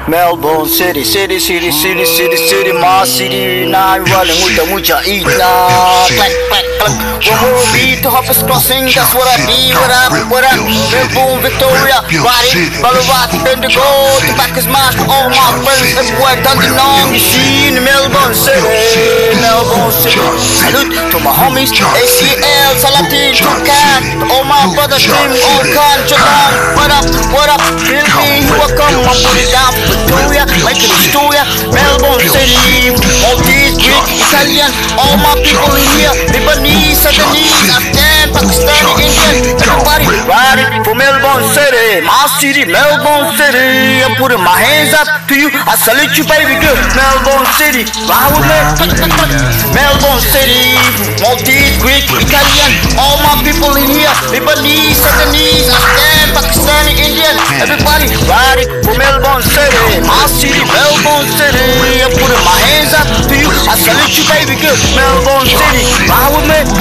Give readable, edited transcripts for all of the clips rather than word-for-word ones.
Melbourne City, city, city, city, city, city, my city. Now I'm rolling with the mucha eat now. Clack, clack, clack. One more beat to Hoppers Crossing, that's what I be. What up? Melbourne, Victoria, Roddy, Ballarat, Bendigo, the back is mine for all my friends everywhere. Dundee Long, you see in Melbourne City, Melbourne City. Salute to my homies, ACL, Salatin, Tukan, all my brothers, team, all can, Jalan. What up? Feel me, here I come, I put it down. Victoria, make it Victoria, Melbourne City, Maltese, Greek, Italian, all my people in here, Lebanese, Sudanese, Afghan, Pakistani, Indian, everybody riding for Melbourne City, my city, Melbourne City. I'm putting my hands up to you, I salute you, baby girl. Melbourne City, ride with me. Melbourne City, Maltese, Greek, Italian, all my people in here, Lebanese, Sudanese, Afghan, Pakistani, Indian, everybody riding for Melbourne City, my city, Melbourne City. I'm putting my hands up to you, I salute you, baby girl. Melbourne City, ride with me.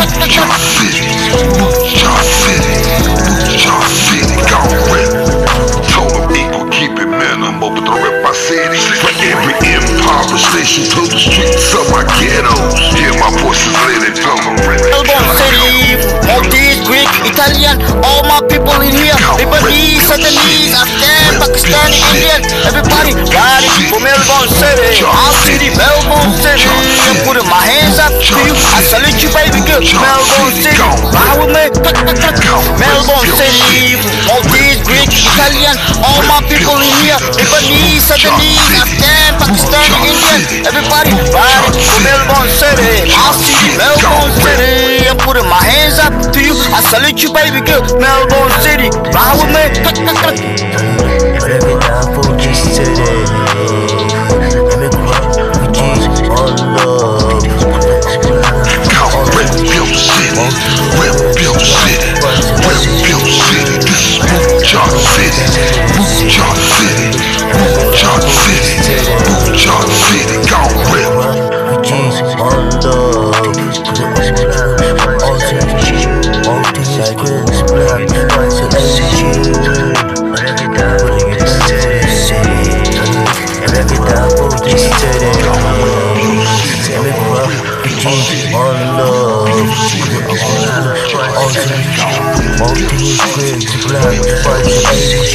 Told them equal, keep it minimum, but the rep I said is for every impoverished nation to the streets of my ghettos. Yeah, my voices let it go. Melbourne City, Maltese, Greek, Italian, all my people in here, Lebanese, Sudanese, Afghan, Pakistani, Indian, everybody riding for Melbourne City, our city, Melbourne City. I'm putting my hands up to you, I salute you, baby girl. Melbourne City, ride with me. Melbourne City, Maltese, Greek, Italian, all my people in here, Lebanese, Sudanese, Afghan, Pakistani, Indian, everybody riding for Melbourne City, our city, Melbourne City. I'm putting my hands up to you, I salute you, baby girl. Melbourne City, ride with me. Whatever down for this today. Let me grow with Jesus on love. Rep your city, rep your city, rep your city. This is Mucha City, Mucha City, Mucha City, Mucha City. Go rep with Jesus on love. All things good, black, white, so all things good, black, white,